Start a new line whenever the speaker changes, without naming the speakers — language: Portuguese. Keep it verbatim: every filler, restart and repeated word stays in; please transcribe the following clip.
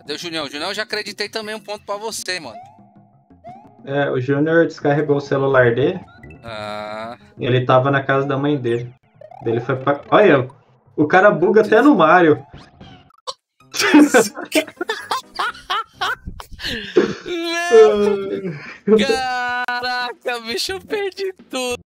Deu, Junião. Junião, eu já acreditei também um ponto pra você, mano.
É, o Júnior descarregou o celular dele.
Ah.
E ele tava na casa da mãe dele. Ele foi pra... Olha, o cara buga até no Mario.
Meu... Caraca, bicho, eu perdi tudo.